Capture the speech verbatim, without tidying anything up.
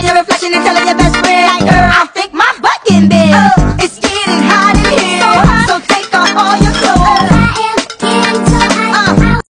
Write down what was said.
your reflection and telling your best friend, like, girl,